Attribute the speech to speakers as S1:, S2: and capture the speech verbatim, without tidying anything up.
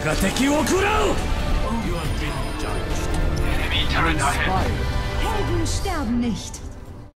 S1: が敵を食らう
S2: Enemy turret ahead.
S3: Helden sterben nicht.